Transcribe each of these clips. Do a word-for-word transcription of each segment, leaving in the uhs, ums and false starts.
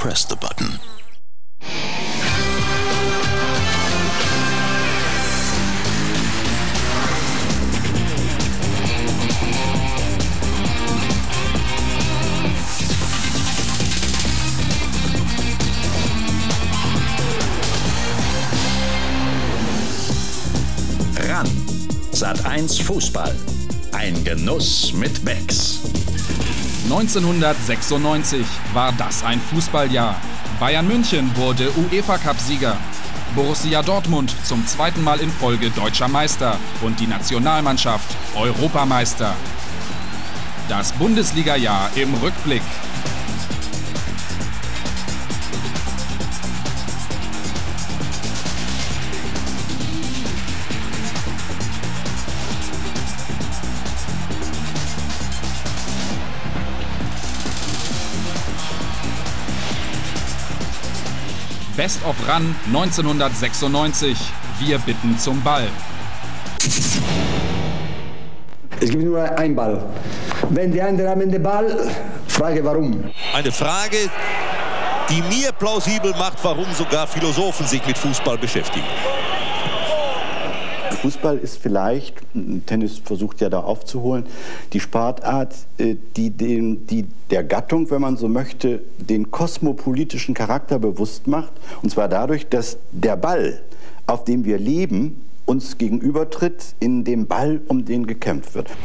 press the button. Ran. Sat eins Fußball. Ein Genuss mit Becks. neunzehnhundertsechsundneunzig war das ein Fußballjahr. Bayern München wurde UEFA-Cup-Sieger. Borussia Dortmund zum zweiten Mal in Folge deutscher Meister und die Nationalmannschaft Europameister. Das Bundesliga-Jahr im Rückblick. Best of Run neunzehnhundertsechsundneunzig. Wir bitten zum Ball. Es gibt nur einen Ball. Wenn die anderen haben den Ball, frage warum. Eine Frage, die mir plausibel macht, warum sogar Philosophen sich mit Fußball beschäftigen. Fußball ist vielleicht, Tennis versucht ja da aufzuholen, die Sportart, die, den, die der Gattung, wenn man so möchte, den kosmopolitischen Charakter bewusst macht. Und zwar dadurch, dass der Ball, auf dem wir leben, uns gegenübertritt, in dem Ball, um den gekämpft wird.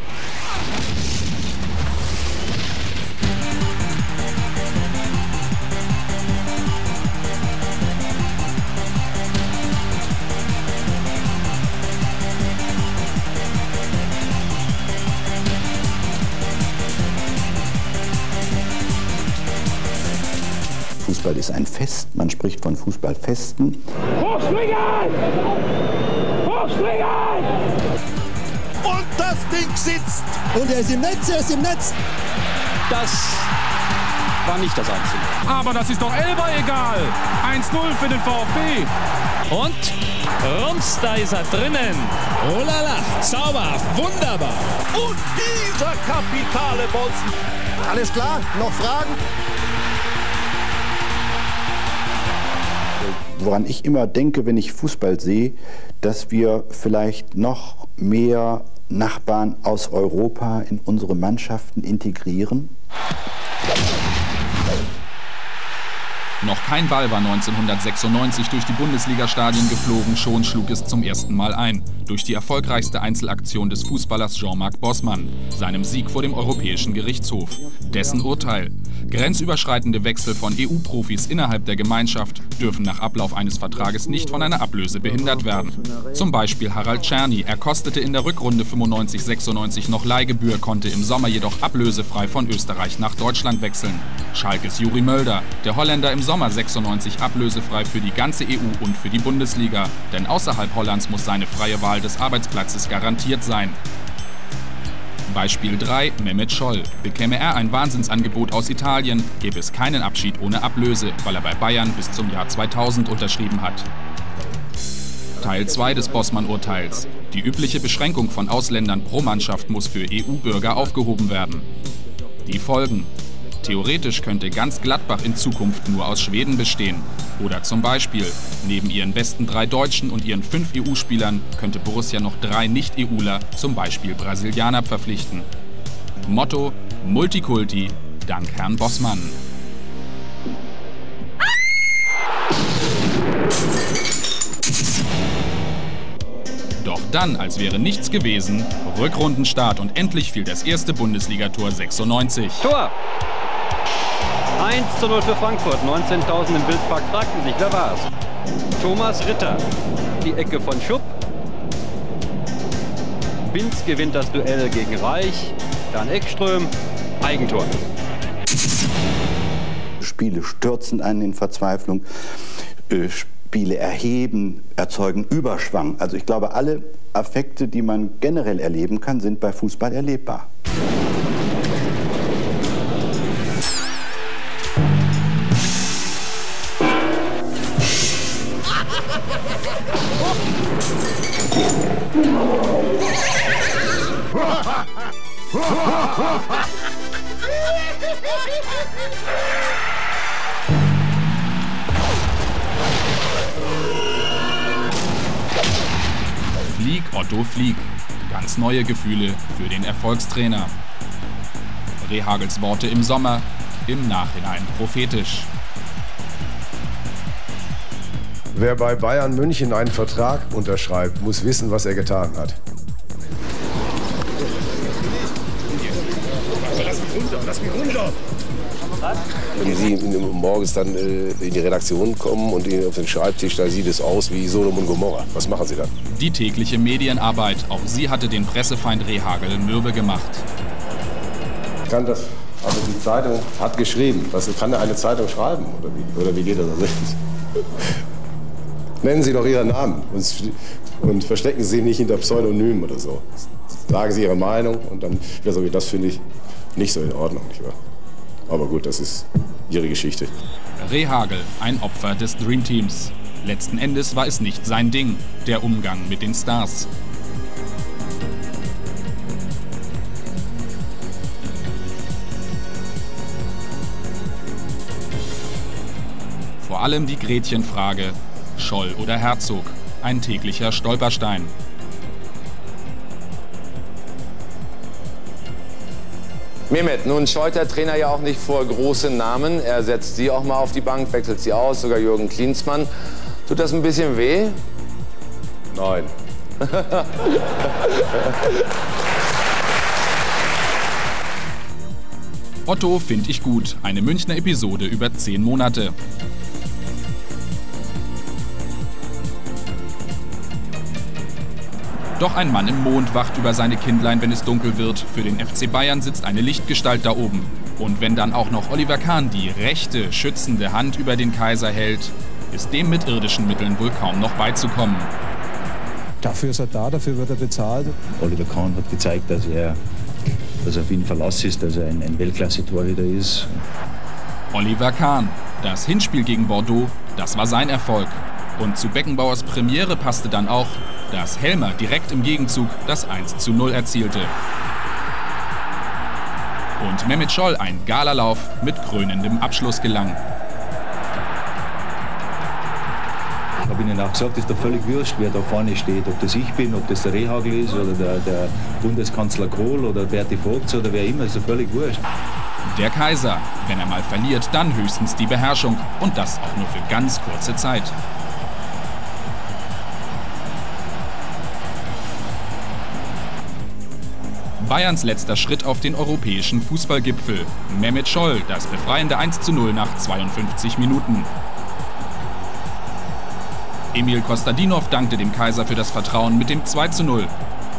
Fußball ist ein Fest, man spricht von Fußballfesten. Hochschwingen! Hochschwingen! Und das Ding sitzt! Und er ist im Netz, er ist im Netz! Das war nicht das Einzige. Aber das ist doch Elber egal! eins null für den VfB! Und rums, da ist er drinnen! Oh la la, zauberhaft, wunderbar! Und dieser kapitale Bolzen! Alles klar, noch Fragen? Woran ich immer denke, wenn ich Fußball sehe, dass wir vielleicht noch mehr Nachbarn aus Europa in unsere Mannschaften integrieren. Noch kein Ball war neunzehnhundertsechsundneunzig durch die Bundesliga-Stadien geflogen, schon schlug es zum ersten Mal ein. Durch die erfolgreichste Einzelaktion des Fußballers Jean-Marc Bossmann, seinem Sieg vor dem Europäischen Gerichtshof. Dessen Urteil: grenzüberschreitende Wechsel von E U-Profis innerhalb der Gemeinschaft dürfen nach Ablauf eines Vertrages nicht von einer Ablöse behindert werden. Zum Beispiel Harald Czerny. Er kostete in der Rückrunde fünfundneunzig sechsundneunzig noch Leihgebühr, konnte im Sommer jedoch ablösefrei von Österreich nach Deutschland wechseln. Schalkes Juri Mölder. Der Holländer im Sommer sechsundneunzig ablösefrei für die ganze E U und für die Bundesliga. Denn außerhalb Hollands muss seine freie Wahl des Arbeitsplatzes garantiert sein. Beispiel drei, Mehmet Scholl. Bekäme er ein Wahnsinnsangebot aus Italien, gäbe es keinen Abschied ohne Ablöse, weil er bei Bayern bis zum Jahr zweitausend unterschrieben hat. Teil zwei des Bossmann-Urteils. Die übliche Beschränkung von Ausländern pro Mannschaft muss für E U-Bürger aufgehoben werden. Die Folgen: Theoretisch könnte ganz Gladbach in Zukunft nur aus Schweden bestehen. Oder zum Beispiel, neben ihren besten drei Deutschen und ihren fünf E U-Spielern könnte Borussia noch drei Nicht-E Uler, zum Beispiel Brasilianer, verpflichten. Motto: Multikulti, dank Herrn Bossmann. Doch dann, als wäre nichts gewesen, Rückrundenstart und endlich fiel das erste Bundesligator sechsundneunzig. Tor! eins zu null für Frankfurt. neunzehntausend im Wildpark fragten sich, wer war's? Thomas Ritter. Die Ecke von Schupp. Binz gewinnt das Duell gegen Reich. Dann Ekström. Eigentor. Spiele stürzen einen in Verzweiflung. Spiele erheben, erzeugen Überschwang. Also ich glaube, alle Affekte, die man generell erleben kann, sind bei Fußball erlebbar. Otto Flieg. Ganz neue Gefühle für den Erfolgstrainer. Rehhagels Worte im Sommer, im Nachhinein prophetisch. Wer bei Bayern München einen Vertrag unterschreibt, muss wissen, was er getan hat. Lass mich runter, lass mich runter! Wenn Sie morgens dann äh, in die Redaktion kommen und auf den Schreibtisch, da sieht es aus wie Sodom und Gomorra. Was machen Sie dann? Die tägliche Medienarbeit, auch sie hatte den Pressefeind Rehhagel mürbe gemacht. Ich kann das, also die Zeitung hat geschrieben. Was, kann eine Zeitung schreiben? Oder wie, oder wie geht das? Nennen Sie doch Ihren Namen und, und verstecken Sie nicht hinter Pseudonymen oder so. Sagen Sie Ihre Meinung und dann, also das finde ich nicht so in Ordnung, nicht wahr? Aber gut, das ist Ihre Geschichte. Rehhagel, ein Opfer des Dream Teams. Letzten Endes war es nicht sein Ding, der Umgang mit den Stars. Vor allem die Gretchenfrage, Scholl oder Herzog, ein täglicher Stolperstein. Mehmet, nun scheut der Trainer ja auch nicht vor große Namen. Er setzt Sie auch mal auf die Bank, wechselt Sie aus, sogar Jürgen Klinsmann. Tut das ein bisschen weh? Nein. Otto finde ich gut, eine Münchner Episode über zehn Monate. Doch ein Mann im Mond wacht über seine Kindlein, wenn es dunkel wird. Für den F C Bayern sitzt eine Lichtgestalt da oben. Und wenn dann auch noch Oliver Kahn die rechte, schützende Hand über den Kaiser hält, ist dem mit irdischen Mitteln wohl kaum noch beizukommen. Dafür ist er da, dafür wird er bezahlt. Oliver Kahn hat gezeigt, dass er, dass er auf ihn Verlass ist, dass er ein, ein Weltklasse-Torhüter ist. Oliver Kahn. Das Hinspiel gegen Bordeaux, das war sein Erfolg. Und zu Beckenbauers Premiere passte dann auch, dass Helmer direkt im Gegenzug das eins zu null erzielte. Und Mehmet Scholl ein Galalauf mit krönendem Abschluss gelang. Ich habe Ihnen auch gesagt, es ist doch völlig wurscht, wer da vorne steht. Ob das ich bin, ob das der Rehhagel ist oder der, der Bundeskanzler Kohl oder Berti Vogts oder wer immer, ist doch völlig wurscht. Der Kaiser, wenn er mal verliert, dann höchstens die Beherrschung. Und das auch nur für ganz kurze Zeit. Bayerns letzter Schritt auf den europäischen Fußballgipfel. Mehmet Scholl, das befreiende eins zu null nach zweiundfünfzig Minuten. Emil Kostadinov dankte dem Kaiser für das Vertrauen mit dem zwei zu null.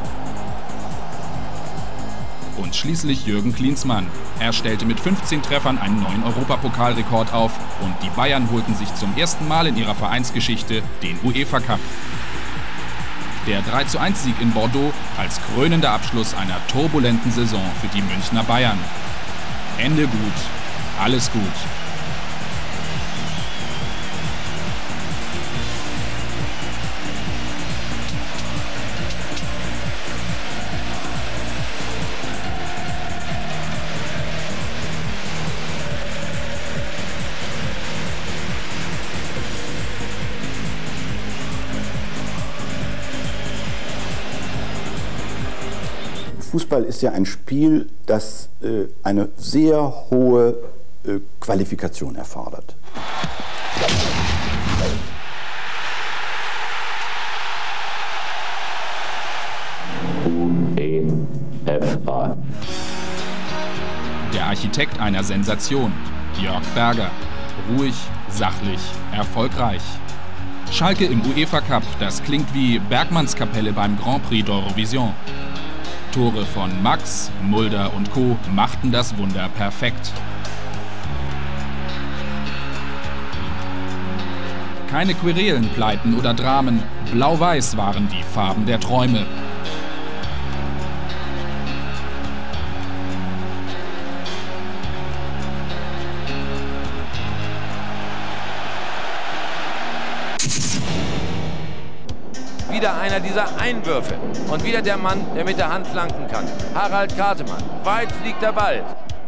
Und schließlich Jürgen Klinsmann. Er stellte mit fünfzehn Treffern einen neuen Europapokalrekord auf und die Bayern holten sich zum ersten Mal in ihrer Vereinsgeschichte den UEFA Cup. Der drei zu eins Sieg in Bordeaux als krönender Abschluss einer turbulenten Saison für die Münchner Bayern. Ende gut, alles gut. Fußball ist ja ein Spiel, das äh, eine sehr hohe äh, Qualifikation erfordert. UEFA. Der Architekt einer Sensation, Jörg Berger. Ruhig, sachlich, erfolgreich. Schalke im UEFA Cup, das klingt wie Bergmannskapelle beim Grand Prix d'Eurovision. Tore von Max, Mulder und Co. machten das Wunder perfekt. Keine Querelen, Pleiten oder Dramen. Blau-Weiß waren die Farben der Träume. Wieder einer dieser Einwürfe. Und wieder der Mann, der mit der Hand flanken kann. Harald Kartemann. Weit fliegt der Ball.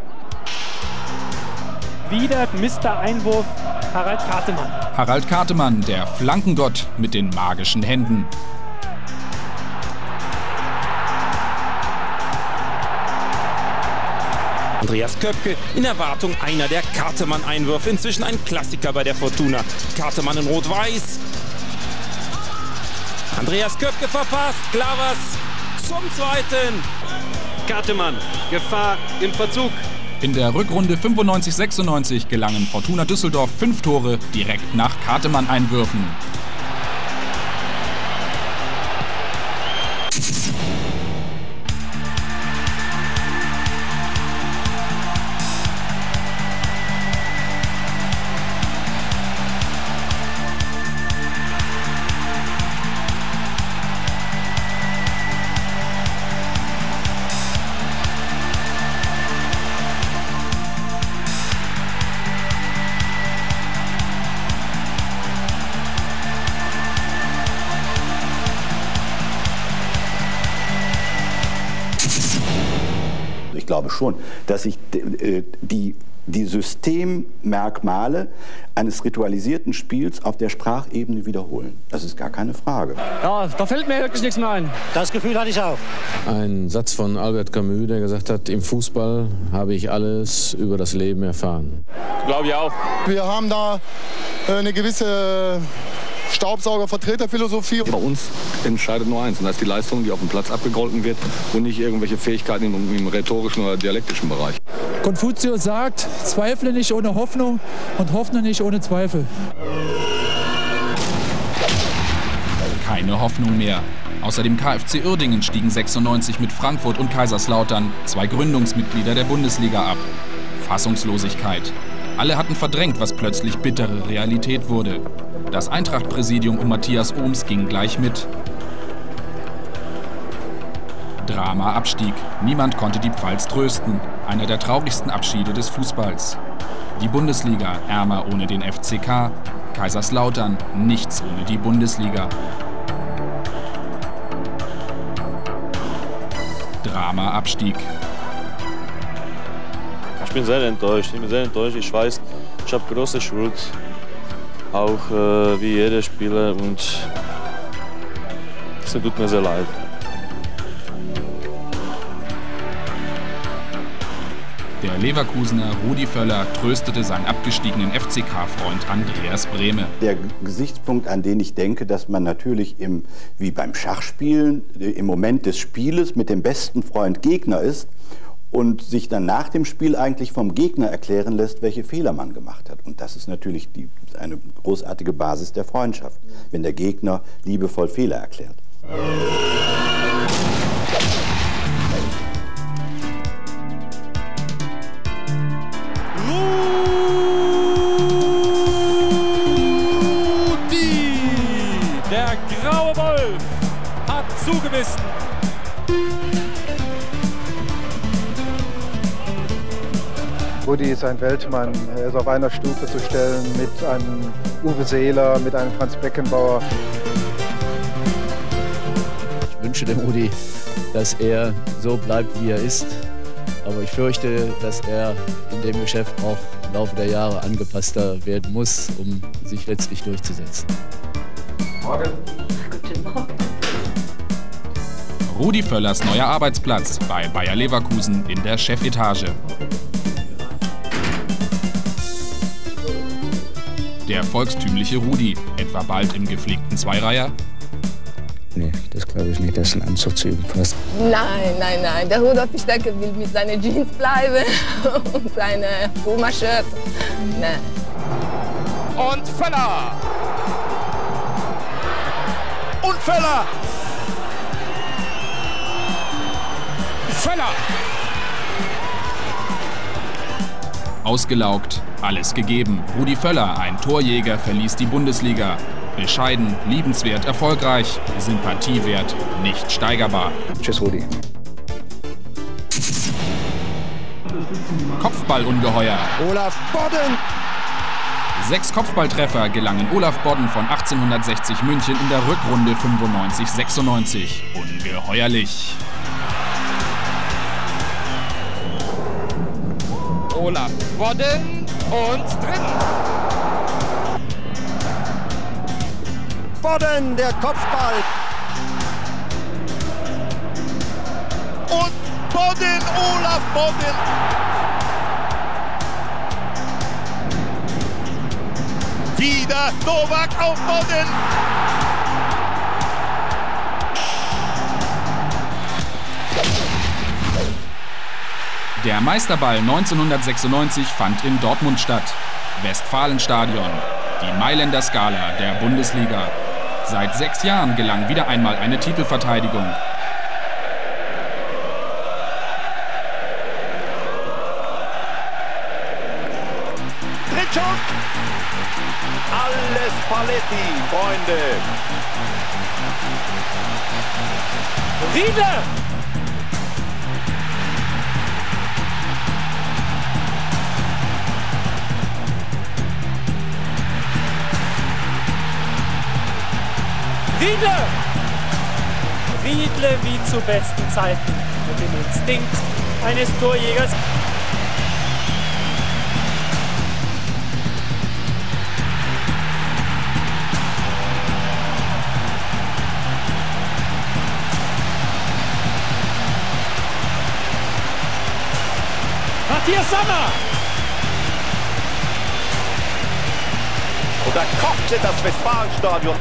Wieder Mister Einwurf, Harald Kartemann. Harald Kartemann, der Flankengott mit den magischen Händen. Andreas Köpke in Erwartung einer der Kartemann-Einwürfe. Inzwischen ein Klassiker bei der Fortuna. Kartemann in Rot-Weiß. Andreas Köpke verpasst. Glavas zum Zweiten. Kartemann, Gefahr im Verzug. In der Rückrunde fünfundneunzig sechsundneunzig gelangen Fortuna Düsseldorf fünf Tore direkt nach Kartemann-Einwürfen. Ich glaube schon, dass sich die, die Systemmerkmale eines ritualisierten Spiels auf der Sprachebene wiederholen. Das ist gar keine Frage. Ja, da fällt mir wirklich nichts mehr ein. Das Gefühl hatte ich auch. Ein Satz von Albert Camus, der gesagt hat, im Fußball habe ich alles über das Leben erfahren. Glaube ich auch. Wir haben da eine gewisse Staubsauger-Vertreterphilosophie. Bei uns entscheidet nur eins, und das ist die Leistung, die auf dem Platz abgegolten wird und nicht irgendwelche Fähigkeiten im, im rhetorischen oder dialektischen Bereich. Konfuzius sagt, zweifle nicht ohne Hoffnung und hoffne nicht ohne Zweifel. Keine Hoffnung mehr. Außer dem K F C Uerdingen stiegen sechsundneunzig mit Frankfurt und Kaiserslautern, zwei Gründungsmitglieder der Bundesliga, ab. Fassungslosigkeit. Alle hatten verdrängt, was plötzlich bittere Realität wurde. Das Eintracht-Präsidium um Matthias Ohms ging gleich mit. Drama Abstieg. Niemand konnte die Pfalz trösten. Einer der traurigsten Abschiede des Fußballs. Die Bundesliga ärmer ohne den F C K. Kaiserslautern nichts ohne die Bundesliga. Drama Abstieg. Ich bin sehr enttäuscht. Ich bin sehr enttäuscht. Ich weiß, ich habe große Schuld. Auch äh, wie jeder Spieler, und es tut mir sehr leid. Der Leverkusener Rudi Völler tröstete seinen abgestiegenen F C K-Freund Andreas Brehme. Der Gesichtspunkt, an den ich denke, dass man natürlich im, wie beim Schachspielen im Moment des Spieles mit dem besten Freund Gegner ist und sich dann nach dem Spiel eigentlich vom Gegner erklären lässt, welche Fehler man gemacht hat. Und das ist natürlich die, eine großartige Basis der Freundschaft, wenn der Gegner liebevoll Fehler erklärt. Rudi, der graue Wolf, hat zugebissen. Rudi ist ein Weltmann. Er ist auf einer Stufe zu stellen mit einem Uwe Seeler, mit einem Franz Beckenbauer. Ich wünsche dem Rudi, dass er so bleibt, wie er ist. Aber ich fürchte, dass er in dem Geschäft auch im Laufe der Jahre angepasster werden muss, um sich letztlich durchzusetzen. Morgen. Guten Morgen. Rudi Völlers neuer Arbeitsplatz bei Bayer Leverkusen in der Chefetage. Der volkstümliche Rudi, etwa bald im gepflegten Zweireiher? Nee, das glaube ich nicht, dass ein Anzug zu ihm passt. Nein, nein, nein. Der Rudolf, ich denke, will mit seinen Jeans bleiben und seine Puma-Shirt. Nein. Und Völler! Und Völler! Völler! Ausgelaugt, alles gegeben. Rudi Völler, ein Torjäger, verließ die Bundesliga. Bescheiden, liebenswert, erfolgreich, Sympathiewert, nicht steigerbar. Tschüss, Rudi. Kopfballungeheuer. Olaf Bodden. Sechs Kopfballtreffer gelangen Olaf Bodden von achtzehnhundertsechzig München in der Rückrunde fünfundneunzig sechsundneunzig. Ungeheuerlich. Olaf Bodden und drin. Bodden, der Kopfball. Und Bodden, Olaf Bodden. wieder Novak auf Boden. Der Meisterball neunzehnhundertsechsundneunzig fand in Dortmund statt. Westfalenstadion, die Mailänder Skala der Bundesliga. Seit sechs Jahren gelang wieder einmal eine Titelverteidigung. Tritschuk! Alles Paletti, Freunde! Riedle! Riedle! Riedle wie zu besten Zeiten mit dem Instinkt eines Torjägers. Matthias Sammer! Und da kochte das Westfalenstadion.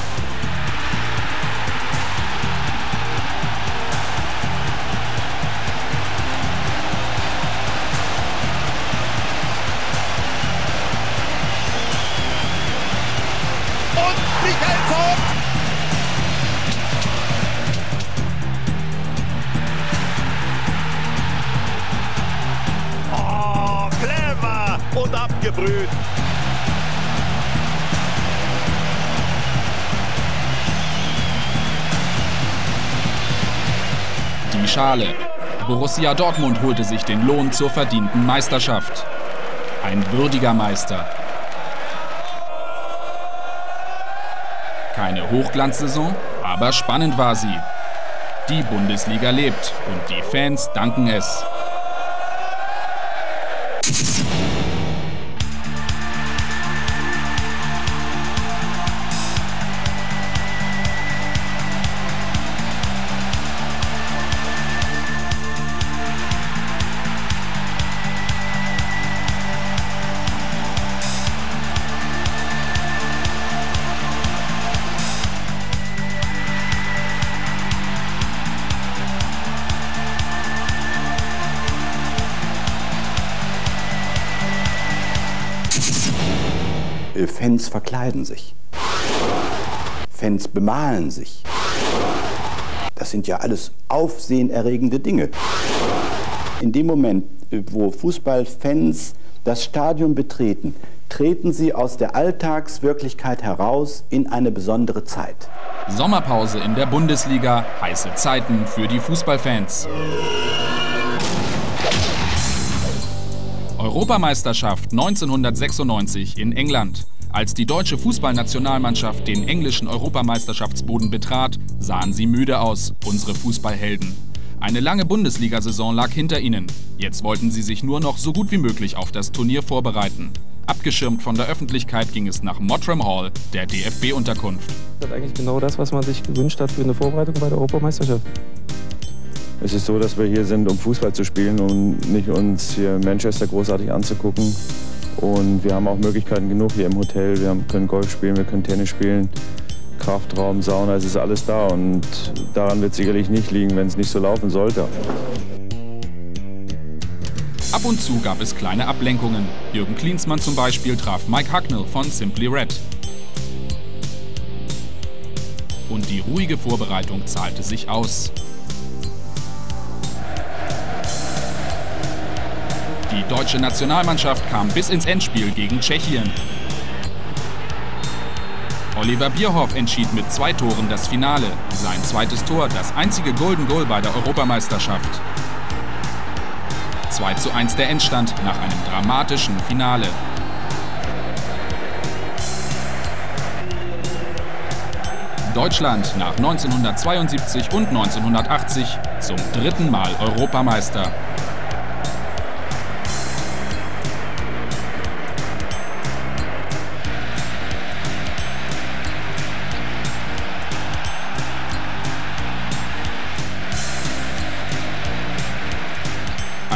Oh, clever und abgebrüht. Die Schale. Borussia Dortmund holte sich den Lohn zur verdienten Meisterschaft. Ein würdiger Meister. Keine Hochglanzsaison, aber spannend war sie. Die Bundesliga lebt und die Fans danken es. Fans verkleiden sich. Fans bemalen sich. Das sind ja alles aufsehenerregende Dinge. In dem Moment, wo Fußballfans das Stadion betreten, treten sie aus der Alltagswirklichkeit heraus in eine besondere Zeit. Sommerpause in der Bundesliga, heiße Zeiten für die Fußballfans. Europameisterschaft neunzehnhundertsechsundneunzig in England. Als die deutsche Fußballnationalmannschaft den englischen Europameisterschaftsboden betrat, sahen sie müde aus, unsere Fußballhelden. Eine lange Bundesliga-Saison lag hinter ihnen. Jetzt wollten sie sich nur noch so gut wie möglich auf das Turnier vorbereiten. Abgeschirmt von der Öffentlichkeit ging es nach Mottram Hall, der D F B-Unterkunft. Das ist eigentlich genau das, was man sich gewünscht hat für eine Vorbereitung bei der Europameisterschaft. Es ist so, dass wir hier sind, um Fußball zu spielen und nicht uns hier Manchester großartig anzugucken. Und wir haben auch Möglichkeiten genug hier im Hotel. Wir haben, können Golf spielen, wir können Tennis spielen, Kraftraum, Sauna, es ist alles da. Und daran wird es sicherlich nicht liegen, wenn es nicht so laufen sollte. Ab und zu gab es kleine Ablenkungen. Jürgen Klinsmann zum Beispiel traf Mike Hucknall von Simply Red. Und die ruhige Vorbereitung zahlte sich aus. Die deutsche Nationalmannschaft kam bis ins Endspiel gegen Tschechien. Oliver Bierhoff entschied mit zwei Toren das Finale. Sein zweites Tor, das einzige Golden Goal bei der Europameisterschaft. zwei zu eins der Endstand nach einem dramatischen Finale. Deutschland nach neunzehnhundertzweiundsiebzig und neunzehnhundertachtzig zum dritten Mal Europameister.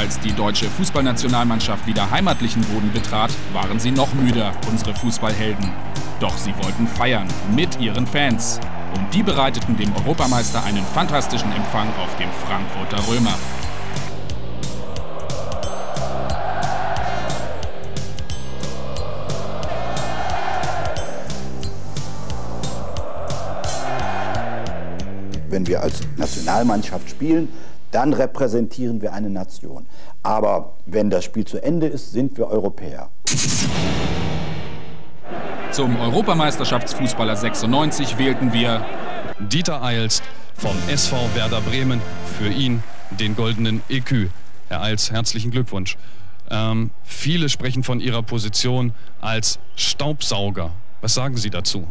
Als die deutsche Fußballnationalmannschaft wieder heimatlichen Boden betrat, waren sie noch müder, unsere Fußballhelden. Doch sie wollten feiern, mit ihren Fans. Und die bereiteten dem Europameister einen fantastischen Empfang auf dem Frankfurter Römer. Wenn wir als Nationalmannschaft spielen, dann repräsentieren wir eine Nation. Aber wenn das Spiel zu Ende ist, sind wir Europäer. Zum Europameisterschaftsfußballer sechsundneunzig wählten wir Dieter Eils vom S V Werder Bremen. Für ihn den goldenen E Q. Herr Eils, herzlichen Glückwunsch. Ähm, viele sprechen von Ihrer Position als Staubsauger. Was sagen Sie dazu?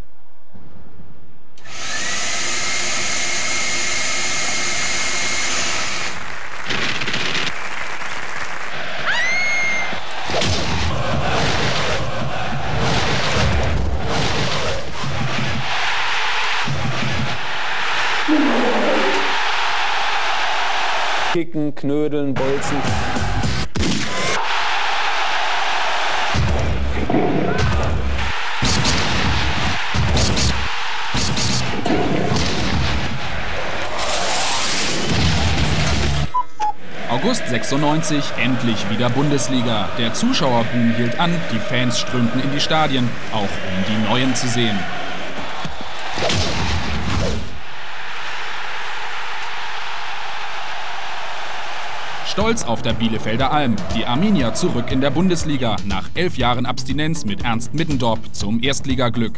Kicken, knödeln, bolzen. August sechsundneunzig, endlich wieder Bundesliga. Der Zuschauerboom hielt an, die Fans strömten in die Stadien, auch um die Neuen zu sehen. Stolz auf der Bielefelder Alm. Die Arminia zurück in der Bundesliga. Nach elf Jahren Abstinenz mit Ernst Middendorp zum Erstligaglück.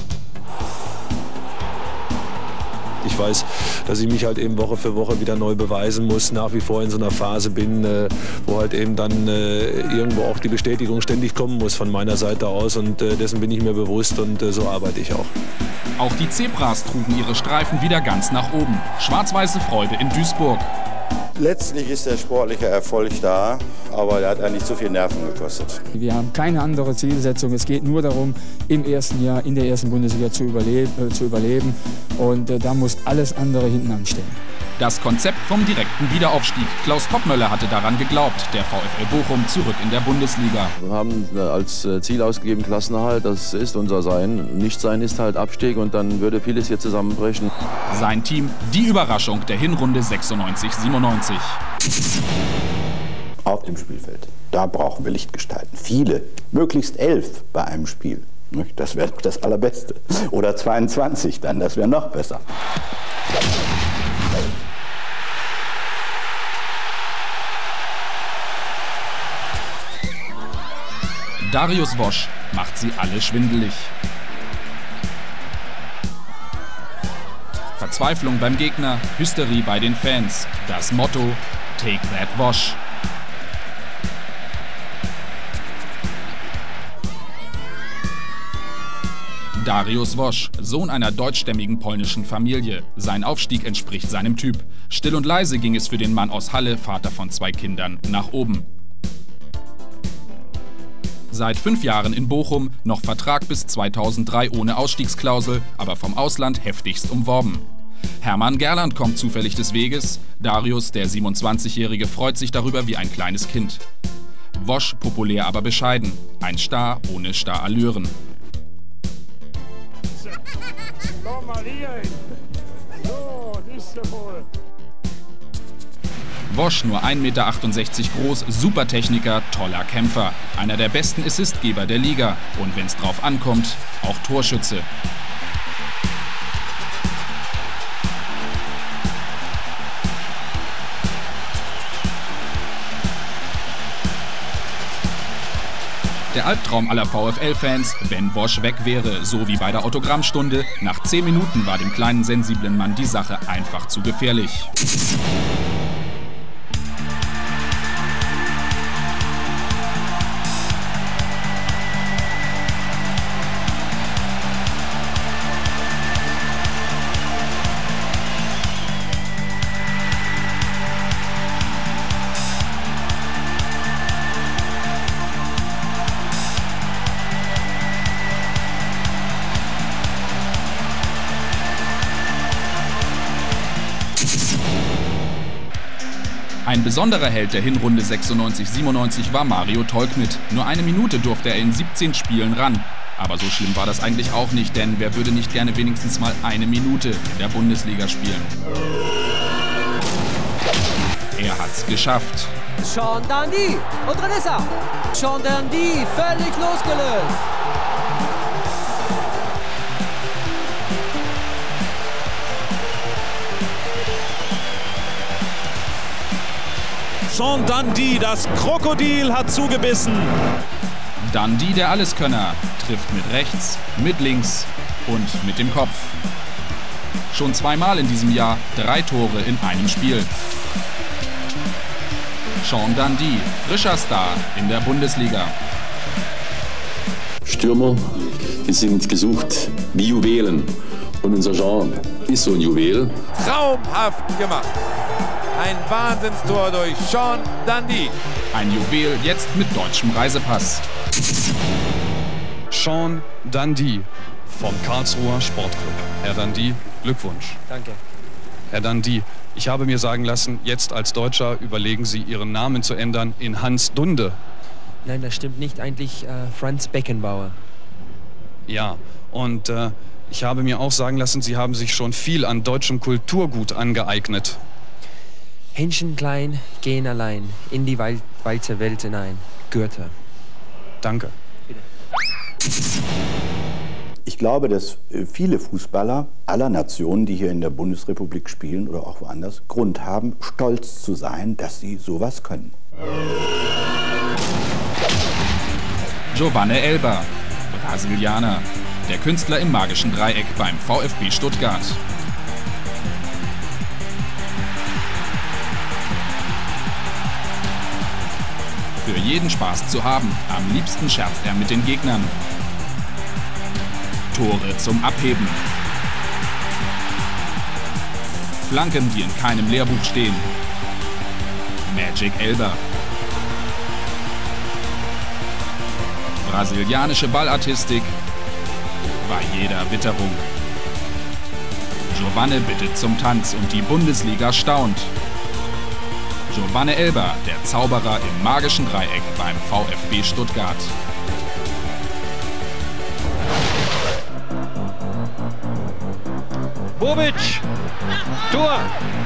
Ich weiß, dass ich mich halt eben Woche für Woche wieder neu beweisen muss, nach wie vor in so einer Phase bin, äh, wo halt eben dann äh, irgendwo auch die Bestätigung ständig kommen muss von meiner Seite aus und äh, dessen bin ich mir bewusst und äh, so arbeite ich auch. Auch die Zebras trugen ihre Streifen wieder ganz nach oben. Schwarz-weiße Freude in Duisburg. Letztlich ist der sportliche Erfolg da, aber er hat eigentlich zu viel Nerven gekostet. Wir haben keine andere Zielsetzung. Es geht nur darum, im ersten Jahr in der ersten Bundesliga zu überleben. Äh, zu überleben. Und äh, da muss alles andere hinten anstehen. Das Konzept vom direkten Wiederaufstieg. Klaus Poppmöller hatte daran geglaubt. Der VfL Bochum zurück in der Bundesliga. Wir haben als Ziel ausgegeben Klassenerhalt. Das ist unser Sein. Nichtsein ist halt Abstieg und dann würde vieles hier zusammenbrechen. Sein Team, die Überraschung der Hinrunde sechsundneunzig siebenundneunzig. Auf dem Spielfeld, da brauchen wir Lichtgestalten. Viele, möglichst elf bei einem Spiel. Das wäre doch das Allerbeste. Oder zweiundzwanzig dann, das wäre noch besser. Darius Wosch macht sie alle schwindelig. Verzweiflung beim Gegner, Hysterie bei den Fans. Das Motto: Take that Wosch. Darius Wosch, Sohn einer deutschstämmigen polnischen Familie. Sein Aufstieg entspricht seinem Typ. Still und leise ging es für den Mann aus Halle, Vater von zwei Kindern, nach oben. Seit fünf Jahren in Bochum, noch Vertrag bis zweitausenddrei ohne Ausstiegsklausel, aber vom Ausland heftigst umworben. Hermann Gerland kommt zufällig des Weges. Darius, der siebenundzwanzigjährige, freut sich darüber wie ein kleines Kind. Wosch populär, aber bescheiden. Ein Star ohne Starallüren. Wosch nur ein Meter achtundsechzig groß, Supertechniker, toller Kämpfer. Einer der besten Assistgeber der Liga. Und wenn's drauf ankommt, auch Torschütze. Der Albtraum aller VfL-Fans, wenn Wosch weg wäre, so wie bei der Autogrammstunde. Nach zehn Minuten war dem kleinen sensiblen Mann die Sache einfach zu gefährlich. Ein besonderer Held der Hinrunde sechsundneunzig siebenundneunzig war Mario Tolkmit. Nur eine Minute durfte er in siebzehn Spielen ran. Aber so schlimm war das eigentlich auch nicht, denn wer würde nicht gerne wenigstens mal eine Minute in der Bundesliga spielen? Er hat's geschafft. Sean Dundee. Und drin ist er. Sean Dundee, völlig losgelöst. Sean Dundee, das Krokodil hat zugebissen. Dundee, der Alleskönner, trifft mit rechts, mit links und mit dem Kopf. Schon zweimal in diesem Jahr drei Tore in einem Spiel. Sean Dundee, frischer Star in der Bundesliga. Stürmer, die sind gesucht wie Juwelen. Und unser Jean ist so ein Juwel. Traumhaft gemacht. Ein Wahnsinnstor durch Sean Dundee. Ein Juwel jetzt mit deutschem Reisepass. Sean Dundee vom Karlsruher Sportclub. Herr Dundee, Glückwunsch. Danke. Herr Dundee, ich habe mir sagen lassen, jetzt als Deutscher überlegen Sie, Ihren Namen zu ändern in Hans Dunde. Nein, das stimmt nicht. Eigentlich äh, Franz Beckenbauer. Ja, und äh, ich habe mir auch sagen lassen, Sie haben sich schon viel an deutschem Kulturgut angeeignet. Händchen klein, gehen allein, in die Wal weite Welt hinein. Goethe. Danke. Bitte. Ich glaube, dass viele Fußballer aller Nationen, die hier in der Bundesrepublik spielen oder auch woanders, Grund haben, stolz zu sein, dass sie sowas können. Giovanni Elber, Brasilianer, der Künstler im magischen Dreieck beim VfB Stuttgart. Für jeden Spaß zu haben, am liebsten scherzt er mit den Gegnern. Tore zum Abheben. Flanken, die in keinem Lehrbuch stehen. Magic Elber. Brasilianische Ballartistik bei jeder Witterung. Giovanni bittet zum Tanz und die Bundesliga staunt. Giovanni Elber, der Zauberer im magischen Dreieck beim VfB Stuttgart. Bobic, Tor.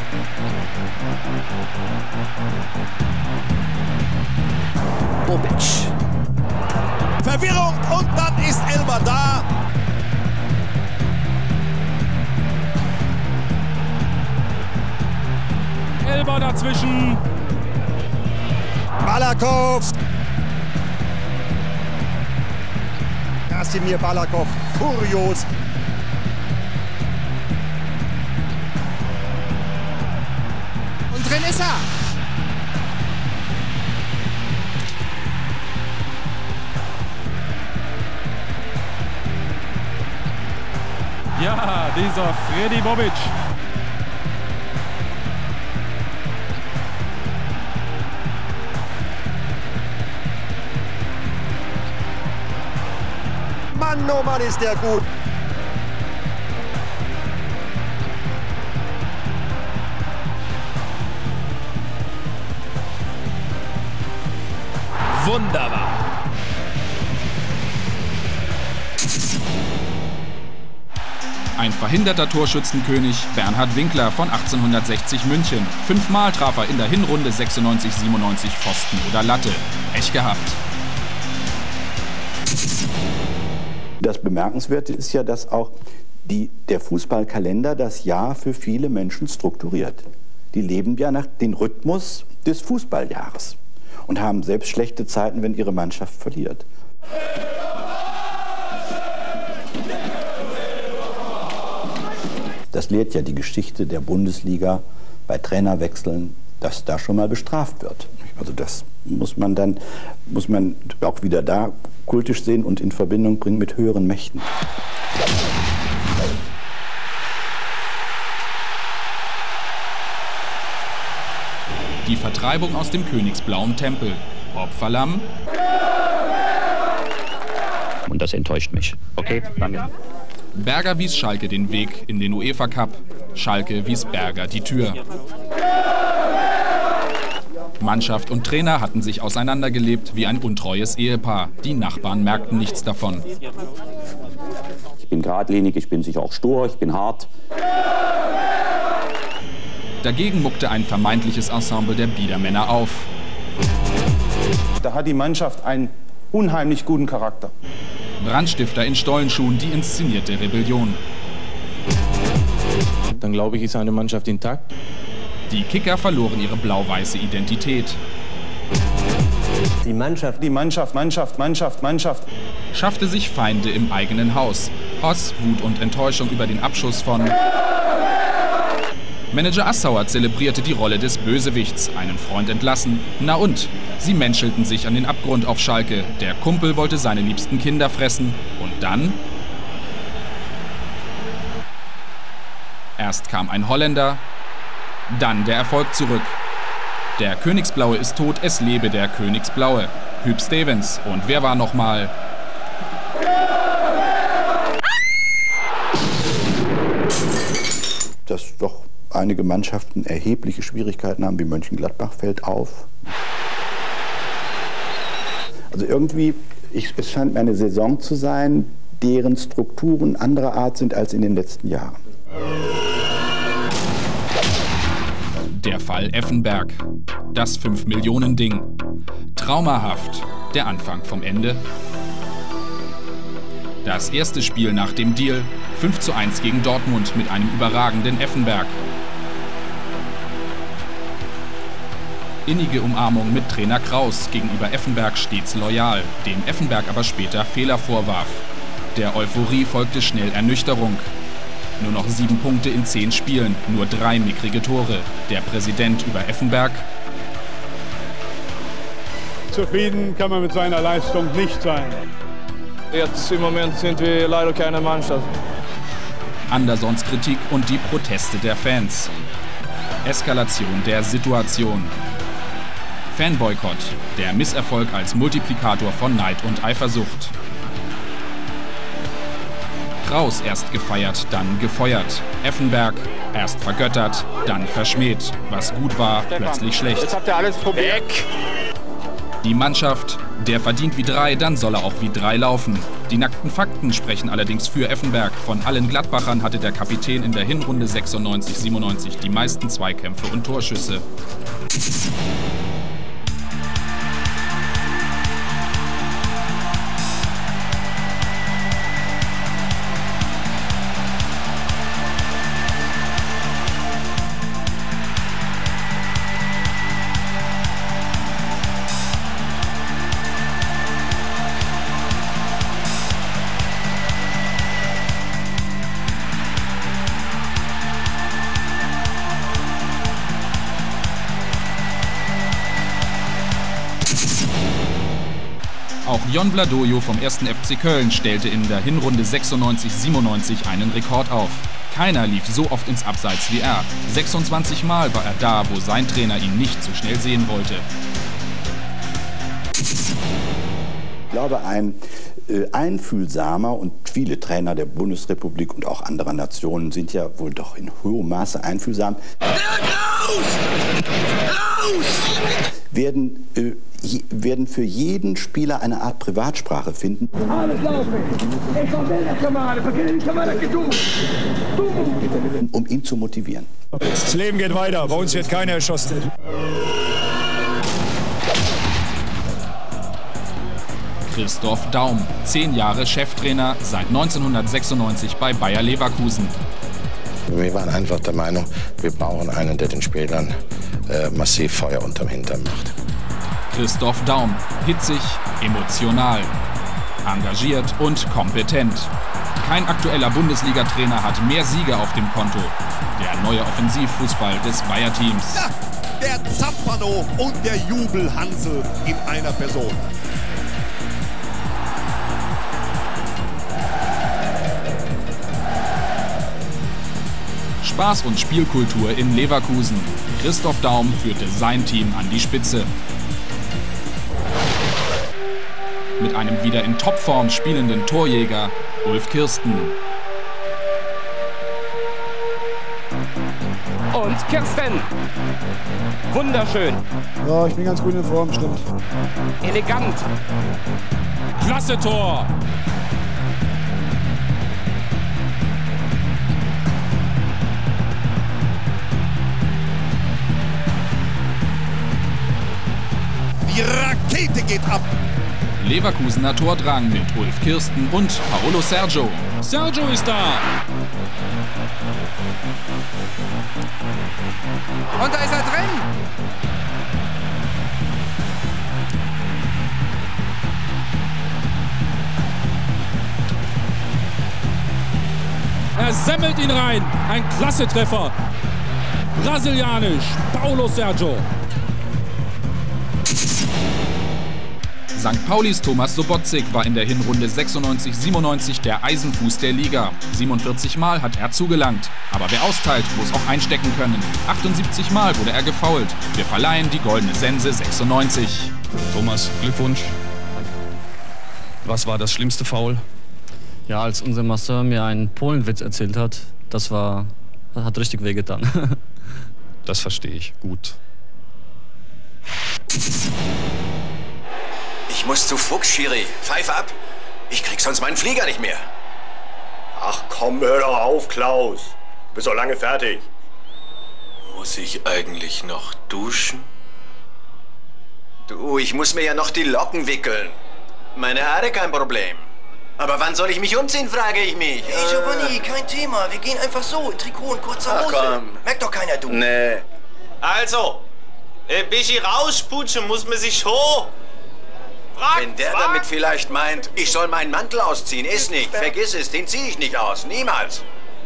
Bobic. Verwirrung und dann ist Elber da. Elber dazwischen. Balakov. Kasimir Balakov, furios. Und drin ist er. Ja, dieser Freddy Bobic. Mann, oh Mann, ist der gut. Wunderbar. Ein verhinderter Torschützenkönig, Bernhard Winkler von achtzehnhundertsechzig München. Fünfmal traf er in der Hinrunde sechsundneunzig siebenundneunzig Pfosten oder Latte. Pech gehabt. Das Bemerkenswerte ist ja, dass auch die, der Fußballkalender das Jahr für viele Menschen strukturiert. Die leben ja nach dem Rhythmus des Fußballjahres und haben selbst schlechte Zeiten, wenn ihre Mannschaft verliert. Das lehrt ja die Geschichte der Bundesliga bei Trainerwechseln, dass da schon mal bestraft wird. Also das muss man dann muss man auch wieder da kultisch sehen und in Verbindung bringen mit höheren Mächten. Die Vertreibung aus dem königsblauen Tempel. Opferlamm. Und das enttäuscht mich. Okay, danke. Berger wies Schalke den Weg in den UEFA Cup. Schalke wies Berger die Tür. Mannschaft und Trainer hatten sich auseinandergelebt wie ein untreues Ehepaar. Die Nachbarn merkten nichts davon. Ich bin geradlinig, ich bin sicher auch stur, ich bin hart. Dagegen muckte ein vermeintliches Ensemble der Biedermänner auf. Da hat die Mannschaft einen unheimlich guten Charakter. Brandstifter in Stollenschuhen, die inszenierte Rebellion. Dann glaube ich, ist eine Mannschaft intakt. Die Kicker verloren ihre blau-weiße Identität. Die Mannschaft, die Mannschaft, Mannschaft, Mannschaft, Mannschaft. Schaffte sich Feinde im eigenen Haus. Hass, Wut und Enttäuschung über den Abschuss von... Manager Assauer zelebrierte die Rolle des Bösewichts, einen Freund entlassen. Na und? Sie menschelten sich an den Abgrund auf Schalke. Der Kumpel wollte seine liebsten Kinder fressen. Und dann? Erst kam ein Holländer, dann der Erfolg zurück. Der Königsblaue ist tot, es lebe der Königsblaue. Huub Stevens. Und wer war noch mal? Dass doch einige Mannschaften erhebliche Schwierigkeiten haben, wie Mönchengladbach, fällt auf. Also irgendwie, ich, es scheint mir eine Saison zu sein, deren Strukturen anderer Art sind als in den letzten Jahren. Der Fall Effenberg. Das fünf Millionen Ding. Traumahaft. Der Anfang vom Ende. Das erste Spiel nach dem Deal. fünf zu eins gegen Dortmund mit einem überragenden Effenberg. Innige Umarmung mit Trainer Kraus, gegenüber Effenberg stets loyal, dem Effenberg aber später Fehler vorwarf. Der Euphorie folgte schnell Ernüchterung. Nur noch sieben Punkte in zehn Spielen, nur drei mickrige Tore. Der Präsident über Effenberg. Zufrieden kann man mit seiner Leistung nicht sein. Jetzt im Moment sind wir leider keine Mannschaft. Andersons Kritik und die Proteste der Fans. Eskalation der Situation. Fanboykott, der Misserfolg als Multiplikator von Neid und Eifersucht. Kraus erst gefeiert, dann gefeuert. Effenberg erst vergöttert, dann verschmäht. Was gut war, plötzlich schlecht. Jetzt habt ihr alles probiert. Die Mannschaft, der verdient wie drei, dann soll er auch wie drei laufen. Die nackten Fakten sprechen allerdings für Effenberg. Von allen Gladbachern hatte der Kapitän in der Hinrunde sechsundneunzig siebenundneunzig die meisten Zweikämpfe und Torschüsse. Auch Jon Bladojo vom ersten F C Köln stellte in der Hinrunde sechsundneunzig siebenundneunzig einen Rekord auf. Keiner lief so oft ins Abseits wie er. sechsundzwanzig Mal war er da, wo sein Trainer ihn nicht so schnell sehen wollte. Ich glaube, ein äh, einfühlsamer, und viele Trainer der Bundesrepublik und auch anderer Nationen sind ja wohl doch in hohem Maße einfühlsam, raus! Raus! Werden, äh, je, werden für jeden Spieler eine Art Privatsprache finden. Um ihn zu motivieren. Das Leben geht weiter, bei uns wird keiner erschossen. Christoph Daum, zehn Jahre Cheftrainer, seit neunzehnhundertsechsundneunzig bei Bayer Leverkusen. Wir waren einfach der Meinung, wir brauchen einen, der den Spielern äh, massiv Feuer unterm Hintern macht. Christoph Daum, hitzig, emotional, engagiert und kompetent. Kein aktueller Bundesliga-Trainer hat mehr Siege auf dem Konto. Der neue Offensivfußball des Bayer-Teams. Ja, der Zampano und der Jubelhansel in einer Person. Spaß und Spielkultur in Leverkusen. Christoph Daum führte sein Team an die Spitze. Mit einem wieder in Topform spielenden Torjäger Ulf Kirsten. Und Und Kirsten. Wunderschön. Ja, ich bin ganz gut in Form, stimmt. Elegant. Klasse Tor. Die Rakete geht ab. Leverkusener Tordrang mit Ulf Kirsten und Paolo Sergio. Sergio ist da. Und da ist er drin. Er semmelt ihn rein. Ein klasse Treffer. Brasilianisch. Paolo Sergio. Sankt Paulis Thomas Sobotzik war in der Hinrunde sechsundneunzig siebenundneunzig der Eisenfuß der Liga. siebenundvierzig Mal hat er zugelangt. Aber wer austeilt, muss auch einstecken können. achtundsiebzig Mal wurde er gefoult. Wir verleihen die goldene Sense sechsundneunzig. Thomas, Glückwunsch. Was war das schlimmste Foul? Ja, als unser Masseur mir einen Polenwitz erzählt hat, das war, das hat richtig wehgetan. Das verstehe ich gut. Ich muss zu Fuchs, Schiri. Pfeif ab. Ich krieg sonst meinen Flieger nicht mehr. Ach komm, hör doch auf, Klaus. Du bist doch lange fertig. Muss ich eigentlich noch duschen? Du, ich muss mir ja noch die Locken wickeln. Meine Haare kein Problem. Aber wann soll ich mich umziehen, frage ich mich. Hey Giovanni, kein Thema. Wir gehen einfach so in Trikot und kurzer Hose. Ach komm. Merkt doch keiner, du. Nee. Also, ein bisschen rausputschen muss man sich schon. Frag, Wenn der frag. damit vielleicht meint, ich soll meinen Mantel ausziehen, ist nicht. Vergiss es, den ziehe ich nicht aus. Niemals.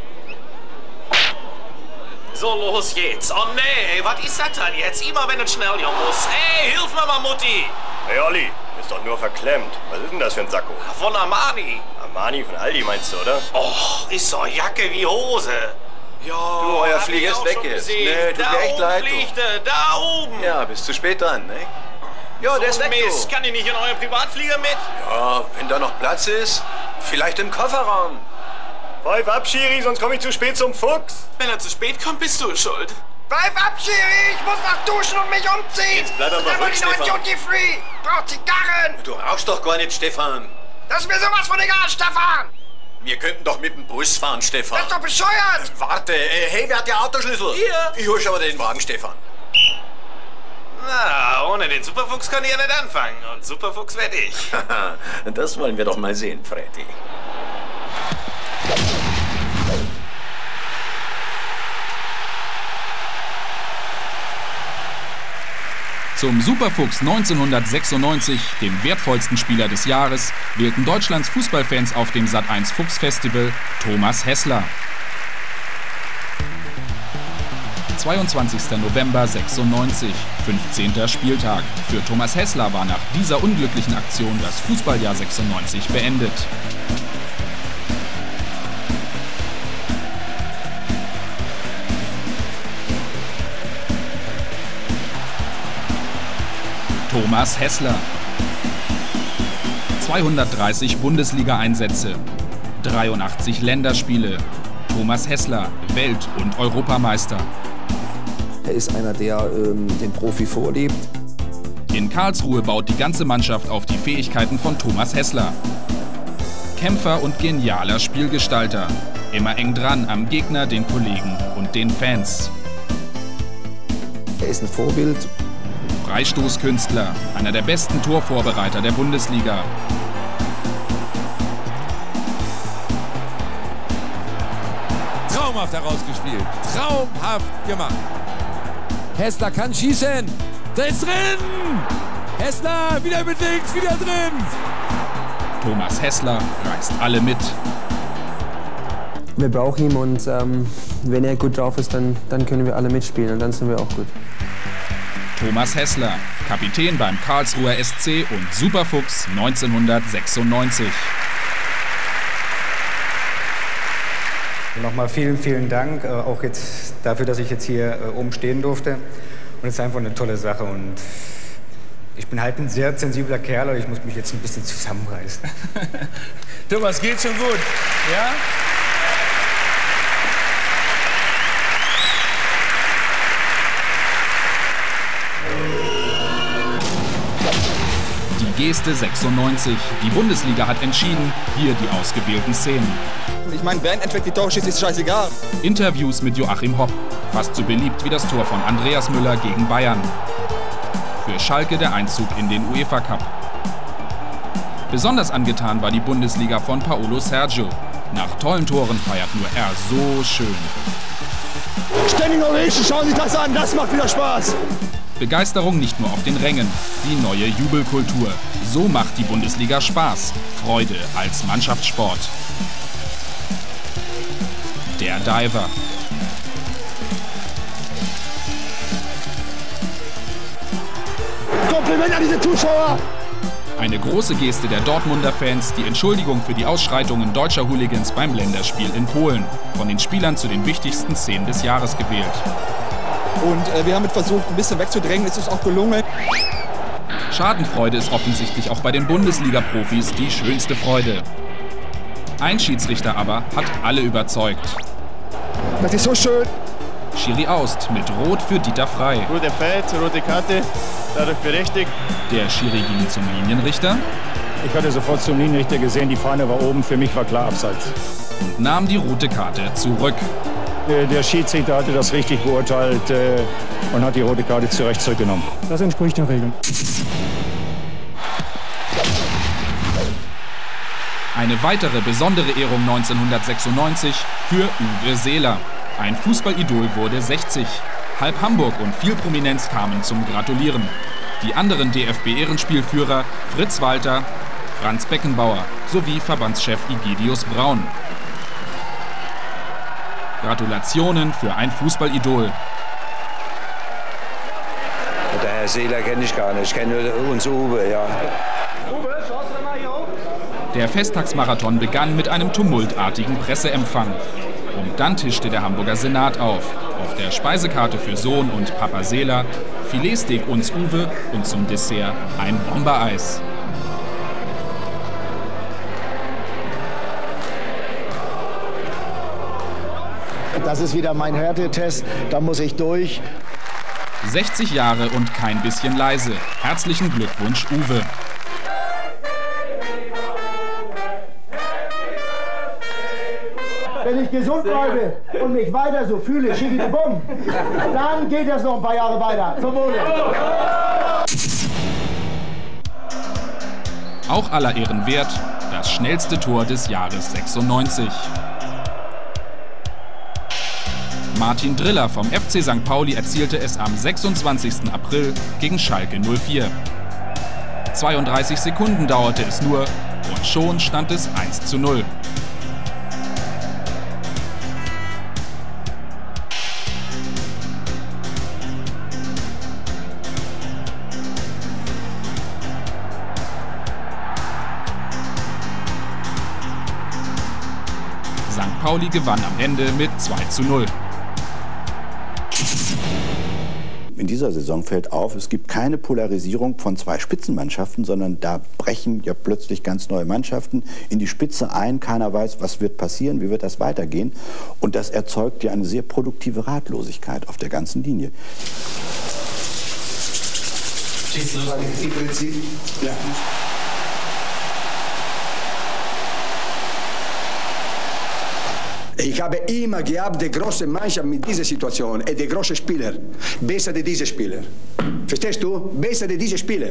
So, los geht's. Oh nee, was ist das denn jetzt? Immer wenn es schnell hier muss. Hey, hilf mir mal, Mutti. Hey Olli, ist doch nur verklemmt. Was ist denn das für ein Sakko? Von Armani. Armani von Aldi meinst du, oder? Och, ist so Jacke wie Hose. Ja, Du, euer hab Flieger ich ist auch weg schon jetzt. gesehen. Nee, tut da mir echt oben leid, du. fliegt er, da oben. Ja, bist zu spät dran, ne? Ja, so der ist weg, Mist. du. Kann ich nicht in euren Privatflieger mit? Ja, wenn da noch Platz ist, vielleicht im Kofferraum. Pfeif ab, Schiri, sonst komme ich zu spät zum Fuchs. Wenn er zu spät kommt, bist du schuld. Pfeif ab, Schiri! Ich muss noch duschen und mich umziehen! Jetzt bleib doch mal ruhig, Ich will Stefan. Duty Free! Braucht Zigarren! Du rauchst doch gar nicht, Stefan. Das ist mir sowas von egal, Stefan! Wir könnten doch mit dem Bus fahren, Stefan. Das ist doch bescheuert! Warte, äh, hey, wer hat der Autoschlüssel? Hier. Ich hol schon mal den Wagen, Stefan. Na, ohne den Superfuchs kann ich ja nicht anfangen. Und Superfuchs werd ich. Das wollen wir doch mal sehen, Freddy. Zum Superfuchs neunzehnhundertsechsundneunzig, dem wertvollsten Spieler des Jahres, wählten Deutschlands Fußballfans auf dem Sat eins Fuchs Festival Thomas Hässler. zweiundzwanzigster November sechsundneunzig, fünfzehnter Spieltag. Für Thomas Hässler war nach dieser unglücklichen Aktion das Fußballjahr sechsundneunzig beendet. Thomas Hässler. zweihundertdreißig Bundesliga-Einsätze, dreiundachtzig Länderspiele. Thomas Hässler, Welt- und Europameister. Er ist einer, der ähm, den Profi vorlebt. In Karlsruhe baut die ganze Mannschaft auf die Fähigkeiten von Thomas Hässler. Kämpfer und genialer Spielgestalter. Immer eng dran am Gegner, den Kollegen und den Fans. Er ist ein Vorbild. Freistoßkünstler, einer der besten Torvorbereiter der Bundesliga. Traumhaft herausgespielt. Traumhaft gemacht. Hässler kann schießen. Der ist drin. Hässler wieder mit links, wieder drin. Thomas Hässler reißt alle mit. Wir brauchen ihn und ähm, wenn er gut drauf ist, dann, dann können wir alle mitspielen und dann sind wir auch gut. Thomas Hässler, Kapitän beim Karlsruher S C und Superfuchs neunzehnhundertsechsundneunzig. Nochmal vielen, vielen Dank, äh, auch jetzt dafür, dass ich jetzt hier äh, oben stehen durfte. Und es ist einfach eine tolle Sache und ich bin halt ein sehr sensibler Kerl, aber ich muss mich jetzt ein bisschen zusammenreißen. Thomas, geht schon gut, ja? Geste sechsundneunzig. Die Bundesliga hat entschieden, hier die ausgewählten Szenen. Ich meine, wer im Endeffekt die Tore schießt, ist scheißegal. Interviews mit Joachim Hopp. Fast so beliebt wie das Tor von Andreas Müller gegen Bayern. Für Schalke der Einzug in den UEFA Cup. Besonders angetan war die Bundesliga von Paulo Sergio. Nach tollen Toren feiert nur er so schön. Standing Ovation, schauen Sie sich das an, das macht wieder Spaß. Begeisterung nicht nur auf den Rängen, die neue Jubelkultur. So macht die Bundesliga Spaß. Freude als Mannschaftssport. Der Diver. Kompliment an diese Zuschauer! Eine große Geste der Dortmunder Fans, die Entschuldigung für die Ausschreitungen deutscher Hooligans beim Länderspiel in Polen. Von den Spielern zu den wichtigsten Szenen des Jahres gewählt. Und äh, wir haben versucht, ein bisschen wegzudrängen, es ist auch gelungen. Schadenfreude ist offensichtlich auch bei den Bundesliga-Profis die schönste Freude. Ein Schiedsrichter aber hat alle überzeugt. Das ist so schön. Schiri Aust mit Rot für Dieter Frey. Rote Feld, rote Karte, dadurch berechtigt. Der Schiri ging zum Linienrichter. Ich hatte sofort zum Linienrichter gesehen, die Fahne war oben, für mich war klar Abseits. Und nahm die rote Karte zurück. Der Schiedsrichter hatte das richtig beurteilt und hat die rote Karte zu Recht zurückgenommen. Das entspricht den Regeln. Eine weitere besondere Ehrung neunzehnhundertsechsundneunzig für Uwe Seeler. Ein Fußballidol wurde sechzig. Halb Hamburg und viel Prominenz kamen zum Gratulieren. Die anderen D F B-Ehrenspielführer Fritz Walter, Franz Beckenbauer sowie Verbandschef Egidius Braun. Gratulationen für ein Fußballidol. Der Herr Seeler kenne ich gar nicht, ich kenne nur uns Uwe, ja. Der Festtagsmarathon begann mit einem tumultartigen Presseempfang. Und dann tischte der Hamburger Senat auf. Auf der Speisekarte für Sohn und Papa Seeler Filetsteak uns Uwe und zum Dessert ein Bombereis. Das ist wieder mein Härtetest, da muss ich durch. sechzig Jahre und kein bisschen leise. Herzlichen Glückwunsch, Uwe. Wenn ich gesund bleibe und mich weiter so fühle, schicke ich bumm, dann geht das noch ein paar Jahre weiter. Zum Wohle. Auch aller Ehren wert, das schnellste Tor des Jahres sechsundneunzig. Martin Driller vom F C Sankt Pauli erzielte es am sechsundzwanzigsten April gegen Schalke null vier. zweiunddreißig Sekunden dauerte es nur und schon stand es eins zu null. Sankt Pauli gewann am Ende mit zwei zu null. In dieser Saison fällt auf, es gibt keine Polarisierung von zwei Spitzenmannschaften, sondern da brechen ja plötzlich ganz neue Mannschaften in die Spitze ein. Keiner weiß, was wird passieren, wie wird das weitergehen. Und das erzeugt ja eine sehr produktive Ratlosigkeit auf der ganzen Linie. Ja. Ich habe immer gehabt, die große Mannschaft mit dieser Situation und die großen Spieler. Besser als diese Spieler. Verstehst du? Besser als diese Spieler.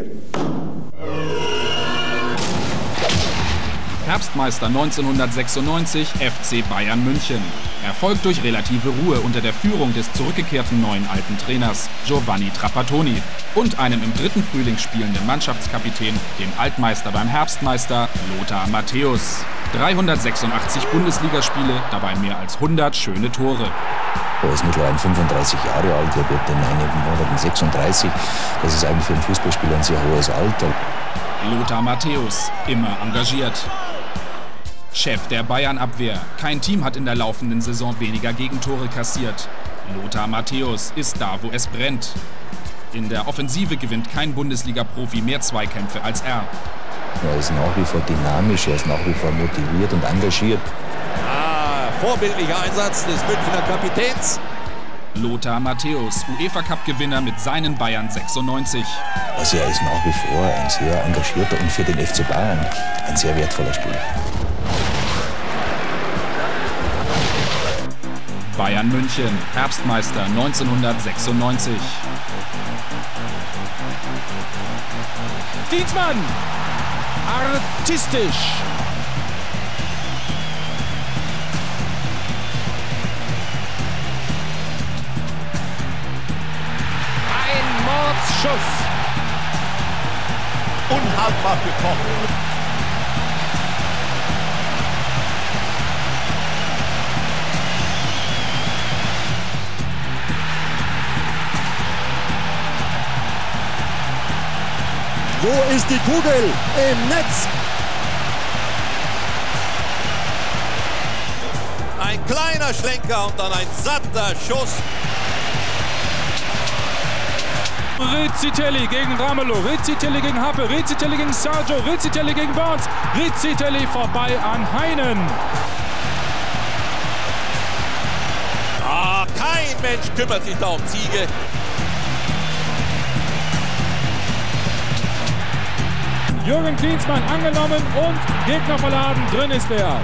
Herbstmeister neunzehnhundertsechsundneunzig F C Bayern München. Erfolg durch relative Ruhe unter der Führung des zurückgekehrten neuen alten Trainers Giovanni Trapattoni und einem im dritten Frühling spielenden Mannschaftskapitän, dem Altmeister beim Herbstmeister Lothar Matthäus. dreihundertsechsundachtzig Bundesligaspiele, dabei mehr als hundert schöne Tore. Er ist mittlerweile fünfunddreißig Jahre alt, er wird in einigen Monaten sechsunddreißig. Das ist eigentlich für einen Fußballspieler ein sehr hohes Alter. Lothar Matthäus, immer engagiert. Chef der Bayern-Abwehr. Kein Team hat in der laufenden Saison weniger Gegentore kassiert. Lothar Matthäus ist da, wo es brennt. In der Offensive gewinnt kein Bundesliga-Profi mehr Zweikämpfe als er. Er ist nach wie vor dynamisch, er ist nach wie vor motiviert und engagiert. Ah, vorbildlicher Einsatz des Münchner Kapitäns. Lothar Matthäus, UEFA-Cup-Gewinner mit seinen Bayern sechsundneunzig. Also er ist nach wie vor ein sehr engagierter und für den F C Bayern ein sehr wertvoller Spieler. Bayern München, Herbstmeister neunzehnhundertsechsundneunzig. Dienstmann, artistisch. Ein Mordsschuss. Unhaltbar für Koch. Wo ist die Kugel? Im Netz. Ein kleiner Schlenker und dann ein satter Schuss. Rizzitelli gegen Ramelow, Rizzitelli gegen Happe, Rizzitelli gegen Sergio, Rizzitelli gegen Barnes, Rizzitelli vorbei an Heinen. Ah, kein Mensch kümmert sich da um Ziege. Jürgen Klinsmann angenommen und Gegner verladen, drin ist er.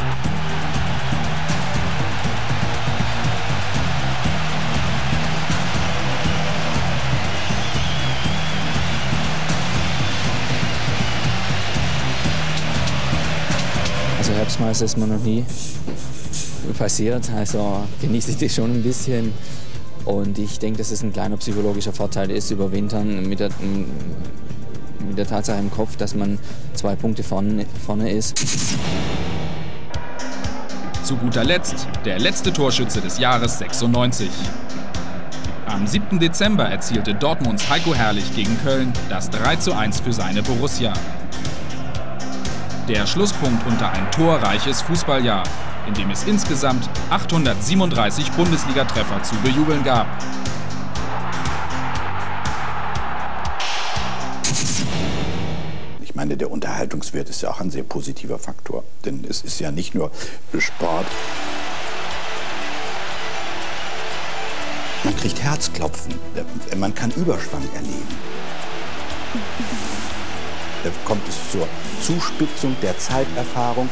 Also Herbstmeister ist mir noch nie passiert, also genieße ich das schon ein bisschen. Und ich denke, dass es ein kleiner psychologischer Vorteil ist, überwintern mit der, mit der Tatsache im Kopf, dass man zwei Punkte vorne, vorne ist. Zu guter Letzt der letzte Torschütze des Jahres sechsundneunzig. Am siebten Dezember erzielte Dortmunds Heiko Herrlich gegen Köln das drei zu eins für seine Borussia. Der Schlusspunkt unter ein torreiches Fußballjahr, in dem es insgesamt achthundertsiebenunddreißig Bundesliga-Treffer zu bejubeln gab. Ich meine, der Unterhaltungswert ist ja auch ein sehr positiver Faktor, denn es ist ja nicht nur Sport. Man kriegt Herzklopfen, man kann Überschwang erleben. Da kommt es zur Zuspitzung der Zeiterfahrung.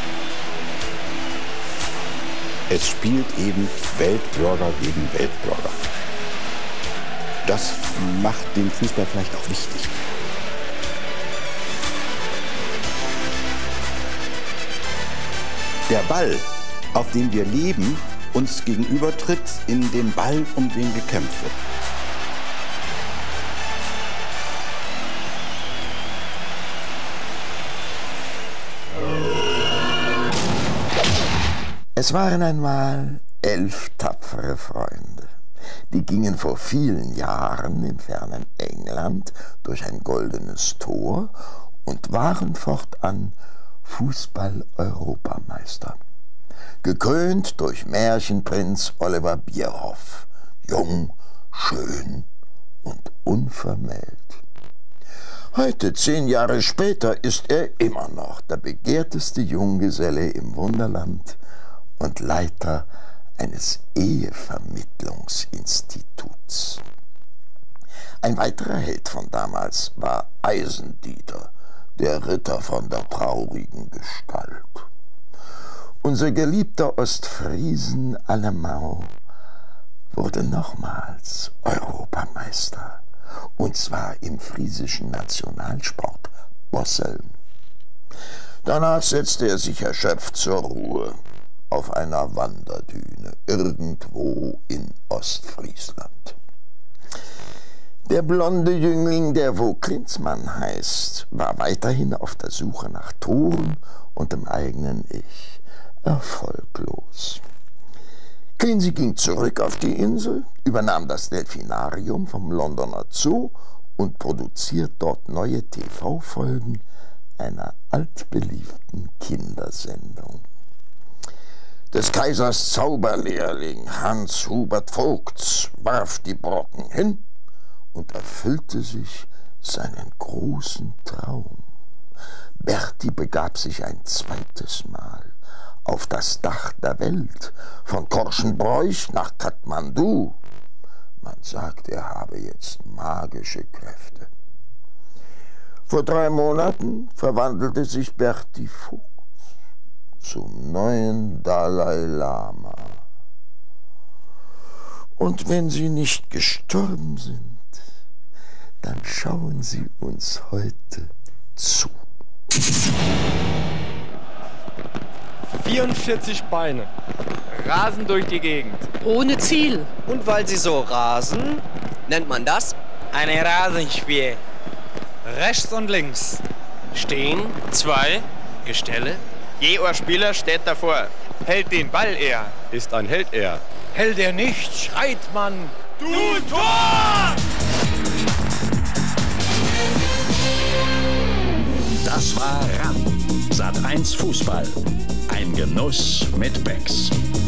Es spielt eben Weltbürger gegen Weltbürger. Das macht den Fußball vielleicht auch wichtig. Der Ball, auf dem wir leben, uns gegenübertritt, in den Ball, um den gekämpft wird. Es waren einmal elf tapfere Freunde. Die gingen vor vielen Jahren im fernen England durch ein goldenes Tor und waren fortan Fußball-Europameister. Gekrönt durch Märchenprinz Oliver Bierhoff, jung, schön und unvermählt. Heute, zehn Jahre später, ist er immer noch der begehrteste Junggeselle im Wunderland und Leiter eines Ehevermittlungsinstituts. Ein weiterer Held von damals war Eisendieter, der Ritter von der traurigen Gestalt. Unser geliebter Ostfriesen Alemau wurde nochmals Europameister, und zwar im friesischen Nationalsport Bosseln. Danach setzte er sich erschöpft zur Ruhe auf einer Wanderdüne irgendwo in Ostfriesland. Der blonde Jüngling, der wo Klinsmann heißt, war weiterhin auf der Suche nach Toren und dem eigenen Ich, erfolglos. Klinsi ging zurück auf die Insel, übernahm das Delfinarium vom Londoner Zoo und produziert dort neue T V-Folgen einer altbeliebten Kindersendung. Des Kaisers Zauberlehrling Hans Hubert Vogts warf die Brocken hin und erfüllte sich seinen großen Traum. Berti begab sich ein zweites Mal auf das Dach der Welt, von Korschenbroich nach Kathmandu. Man sagt, er habe jetzt magische Kräfte. Vor drei Monaten verwandelte sich Berti Fuchs zum neuen Dalai Lama. Und wenn Sie nicht gestorben sind, dann schauen Sie uns heute zu. vierundvierzig Beine rasen durch die Gegend. Ohne Ziel. Und weil sie so rasen, nennt man das ein Rasenspiel. Rechts und links stehen zwei Gestelle. Jeder Spieler steht davor, hält den Ball er. Ist ein Held er. Hält er nicht, schreit man. Du Tor! Das war R A N, Sat eins Fußball. Ein Genuss mit Becks.